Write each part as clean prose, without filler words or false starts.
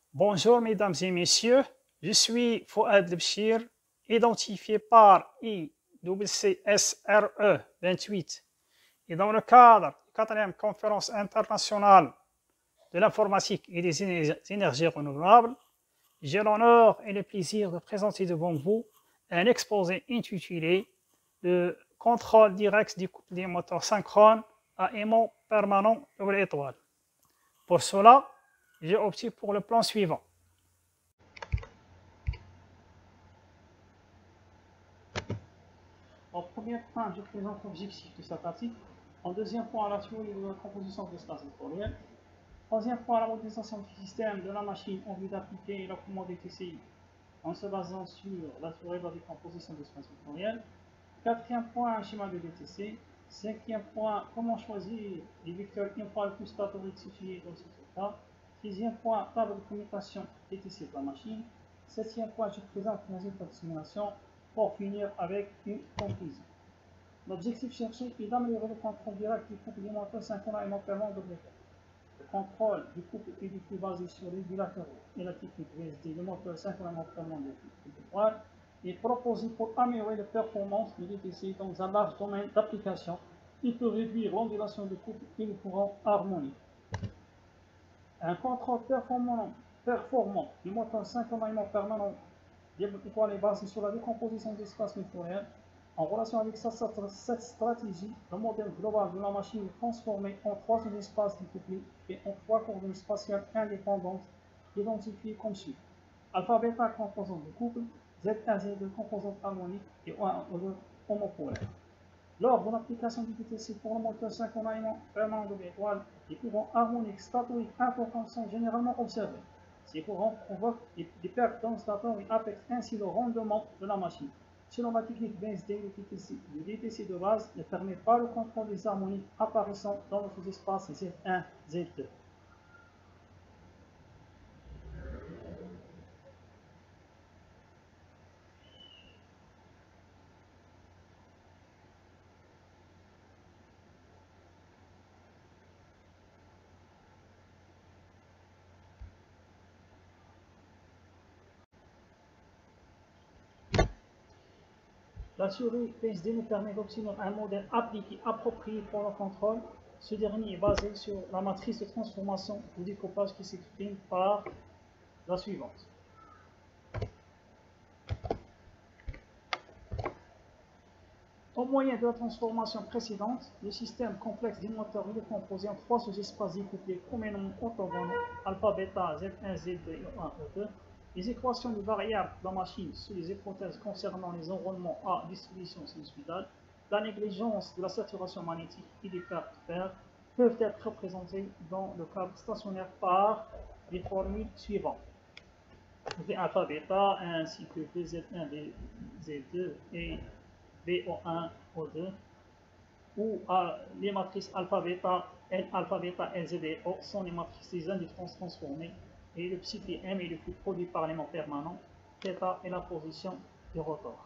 Bonjour mesdames et messieurs, je suis Fouad Lebchir, identifié par IWCSRE 28 et dans le cadre de la 4e conférence internationale de l'informatique et des énergies renouvelables, j'ai l'honneur et le plaisir de présenter devant vous un exposé intitulé « Le contrôle direct du couple des moteurs synchrones à aimant permanent double étoile ». Pour cela, j'ai opté pour le plan suivant. En premier point, je présente l'objectif de cette article. En deuxième point, la théorie de la composition de l'espace vectoriel. Troisième point, la modélisation du système de la machine en vue d'appliquer la commande des TCI en se basant sur la théorie de la décomposition de l'espace vectoriel. Quatrième point, un schéma de DTC. Cinquième point, comment choisir les vecteurs une fois le plus cathodique situés dans cet état. Sixième point, table de communication DTC de la machine. Septième point, je présente les résultats de simulation pour finir avec une conclusion. L'objectif cherché est d'améliorer le contrôle direct du couple des moteurs synchrones et moteurs double étoile. Le contrôle du couple est du coup basé sur les bilatéraux et la technique VSD de moteur synchrones et moteurs double étoile est proposé pour améliorer la performance du DTC dans un large domaine d'application. Il peut réduire l'ondulation du couple et le courant harmonique. Un contrôle performant du moteur synchronement permanent étoile est basé sur la décomposition de l'espace vectoriel. En relation avec cette stratégie, le modèle global de la machine est transformé en 3 sous-espaces découplés et en 3 coordonnées spatiales indépendantes identifiées comme suit. Alpha bêta composante de couple, Z1, Z2 composante harmonique et O1, O2 homopolaire. Lors de l'application du DTC pour le moteur synchronement permanent double étoile, les courants harmoniques statoïques importants sont généralement observés. Ces courants provoquent des pertes dans le stateur et affectent ainsi le rendement de la machine. Selon la technique VSD, le DTC de base ne permet pas le contrôle des harmoniques apparaissant dans le sous-espace Z1, Z2. La théorie PSD nous permet d'obtenir un modèle appliqué approprié pour le contrôle. Ce dernier est basé sur la matrice de transformation ou découpage qui s'exprime par la suivante. Au moyen de la transformation précédente, le système complexe des moteurs est composé en 3 sous-espaces découplés communément orthogonaux, alpha, bêta, Z1, Z2 et O1, O2. Les équations de variables de la machine sous les hypothèses concernant les enrôlements à distribution sinusoïdale, la négligence de la saturation magnétique et des pertes de fer peuvent être représentées dans le cadre stationnaire par les formules suivantes. V alpha bêta ainsi que VZ1, VZ2 et BO1, O2, où les matrices alpha bêta, L alpha bêta, LZ et O sont les matrices des indifférences transformées et le psi M est le flux produit par l'élément permanent, θ est la position du rotor.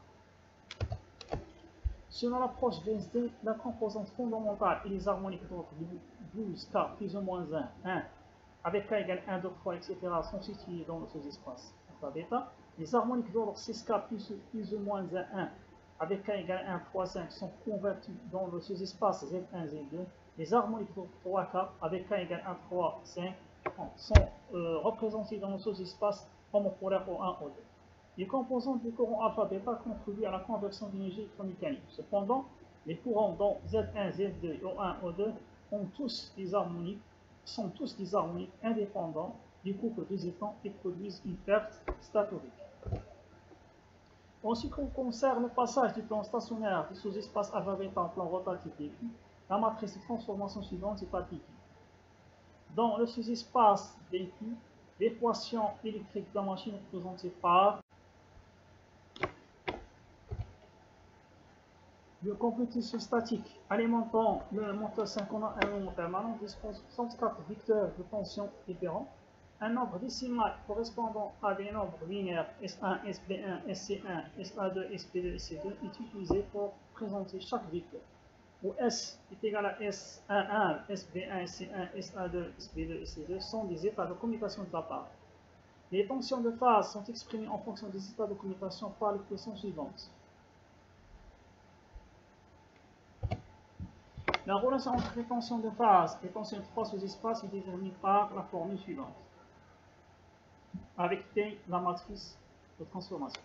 Selon l'approche VSD, la composante fondamentale et les harmoniques d'ordre 12, K plus ou moins 1, avec K égale 1, 2, 3, etc. sont situées dans le sous-espace alpha bêta. Les harmoniques d'ordre 6K plus ou moins 1, avec K égale 1, 3, 5 sont convertis dans le sous-espace Z1, Z2. Les harmoniques d'ordre 3K avec K égale 1, 3, 5 sont représentés dans le sous-espace homopolaire O1, O2. Les composantes du courant alpha bêta contribuent à la conversion d'énergie électromécanique. Cependant, les courants dont Z1, Z2 et O1, O2 sont tous des harmoniques indépendants du couple des étangs et produisent une perte statorique. En ce qui concerne le passage du plan stationnaire du sous-espace alpha bêta en plan rotatif DQ, la matrice de transformation suivante est appliquée. Dans le sous-espace DQ, l'équation électrique de la machine est représentée par le compétition statique alimentant le moteur synchronon à un moment permanent dispose de 64 vecteurs de tension différents. Un nombre décimal correspondant à des nombres linéaires S1, SB1, SC1, SA2, SB2, SC2 est utilisé pour présenter chaque vecteur, où S est égal à S11, SB1, SC1, SA2, SB2, SC2 sont des états de communication de l'appareil. Les tensions de phase sont exprimées en fonction des états de commutation par l'équation suivante. La relation entre les tensions de phase et tensions de trois sous-espaces est déterminée par la formule suivante, avec T, la matrice de transformation.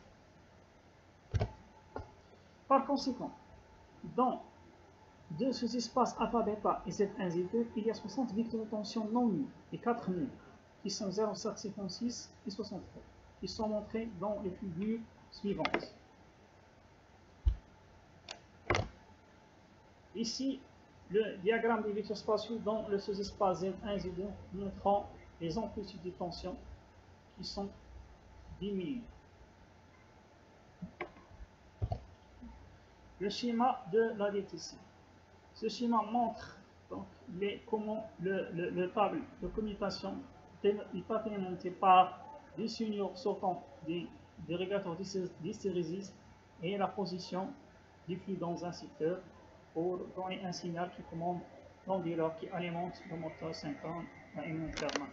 Par conséquent, dans deux sous-espaces alpha, bêta et Z1, Z2, il y a 60 vecteurs de tension non nuls et 4 nuls, qui sont 0, 7, 56 et 63, qui sont montrés dans les figures suivantes. Ici, le diagramme des vecteurs spatiaux dans le sous-espace Z1, Z2 montrant les amplitudes de tension qui sont diminuées. Le schéma de la DTC. Ce schéma montre donc comment le table de commutation est alimenté par des signaux sortant des régulateur d'hystérésis et la position du flux dans un secteur pour donner un signal qui commande l'onduleur qui alimente le moteur 50 à une permanente.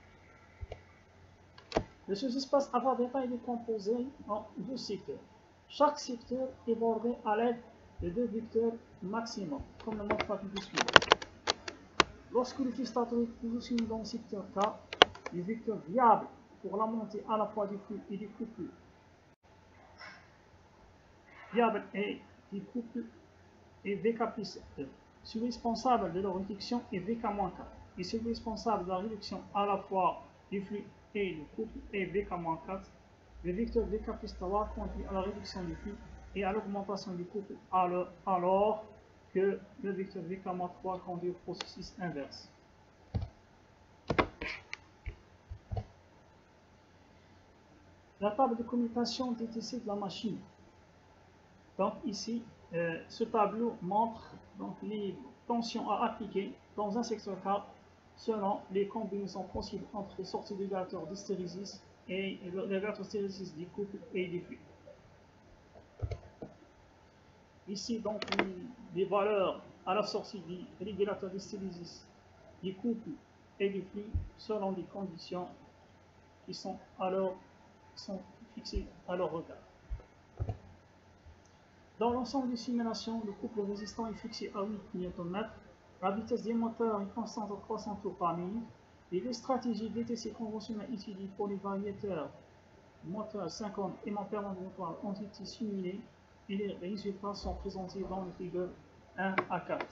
Le sous-espace alpha bêta est composé en deux secteurs. Chaque secteur est bordé à l'aide de deux vecteurs maximum, comme le montre la figure suivante. Lorsque le flux statorique est positionné dans le secteur K, les vecteurs viables pour la montée à la fois du flux et du couple viable et du couple est Vk plus 2. Celui responsable de leur réduction est Vk-4. Et celui responsable de la réduction à la fois du flux et du couple est Vk-4. Le vecteur Vk plus 3 conduit à la réduction du flux et à l'augmentation du couple alors que le vecteur Vk-3 conduit au processus inverse. La table de commutation DTC de la machine. Donc ici, ce tableau montre donc, les tensions à appliquer dans un secteur K selon les combinaisons possibles entre les sorties de régulateur d'hystérésis et les régulateurs d'hystérésis du couple et du flux. Ici, donc, les valeurs à la sortie du régulateur d'hystérésis du couple et du flux selon des conditions qui sont fixées à leur regard. Dans l'ensemble des simulations, le couple résistant est fixé à 8 Nm, la vitesse des moteurs est constante à 300 tours par minute, et les stratégies DTC conventionnelles utilisées pour les variateurs moteur 50 et ampères motoires ont été simulées et les résultats sont présentés dans les figures 1 à 4.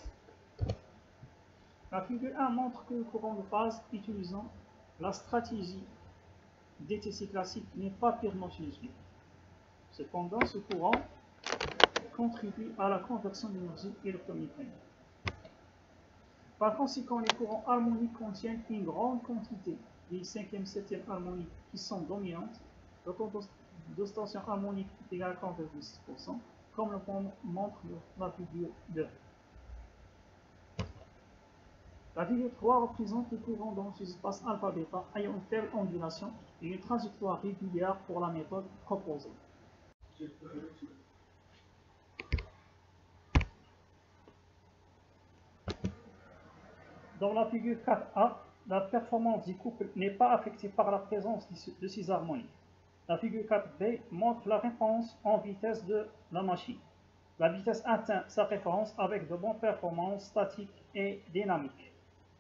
La figure 1 montre que le courant de phase utilisant la stratégie DTC classique n'est pas purement fluide. Cependant, ce courant contribue à la conversion d'énergie électromécanique. Par conséquent, les courants harmoniques contiennent une grande quantité des 5e, 7e harmoniques qui sont dominantes. Le taux de tension harmonique est égal à 40,6%, comme le montre la figure 2. La figure 3 représente les courants dans ce espace alpha-bêta ayant une faible ondulation et une trajectoire régulière pour la méthode proposée. Dans la figure 4A, la performance du couple n'est pas affectée par la présence de ces harmoniques. La figure 4B montre la référence en vitesse de la machine. La vitesse atteint sa référence avec de bonnes performances statiques et dynamiques.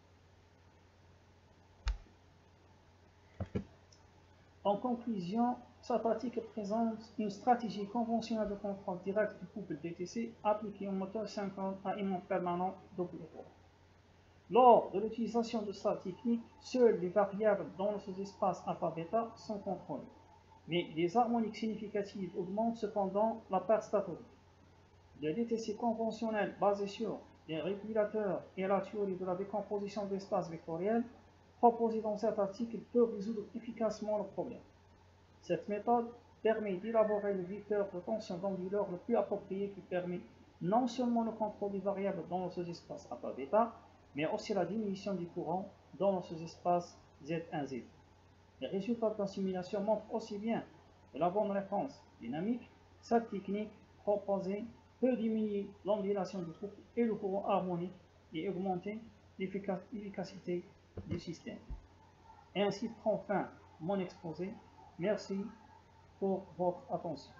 En conclusion, sa pratique présente une stratégie conventionnelle de contrôle direct du couple DTC appliquée au moteur 50 à aimant permanent double tour. Lors de l'utilisation de cette technique, seules les variables dans le sous-espace alpha-bêta sont contrôlées, mais les harmoniques significatives augmentent cependant la part statorique. Le DTC conventionnel basé sur les régulateurs et la théorie de la décomposition de l'espace vectoriel proposée dans cet article peut résoudre efficacement le problème. Cette méthode permet d'élaborer le vecteur de tension d'onduleur le plus approprié qui permet non seulement le contrôle des variables dans le sous-espace alpha-bêta, mais aussi la diminution du courant dans le sous-espace Z1Z. Les résultats de la simulation montrent aussi bien que la bonne réponse dynamique, cette technique proposée peut diminuer l'ondulation du couple et le courant harmonique et augmenter l'efficacité du système. Et ainsi prend fin mon exposé. Merci pour votre attention.